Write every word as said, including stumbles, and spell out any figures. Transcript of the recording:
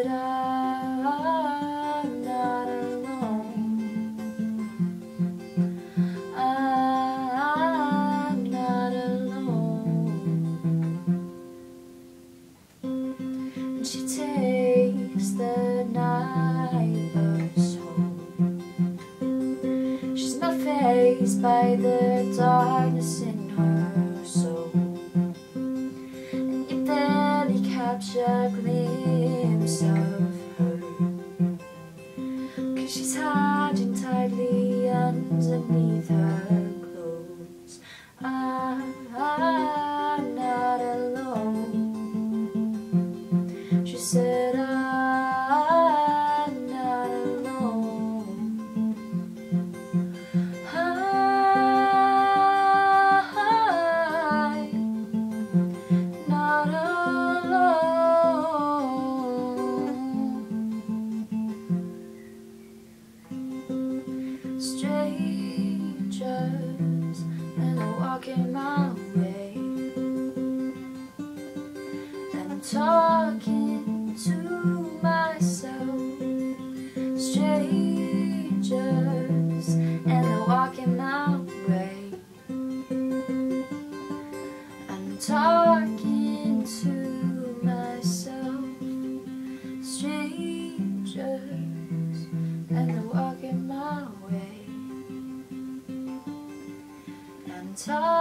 said, I'm not alone. I'm not alone. And she takes the night bus home. She's not fazed by the darkness in her soul. Capture a glimpse of her, 'cause she's hiding tightly underneath her clothes. I'm, I'm not alone. She said, I'm not alone. I'm not alone. Strangers, and I'm walking my way, and I'm talking to myself. Strangers, and I'm walking my way, and I'm talking to myself. Strangers, and I'm walking my way, and talking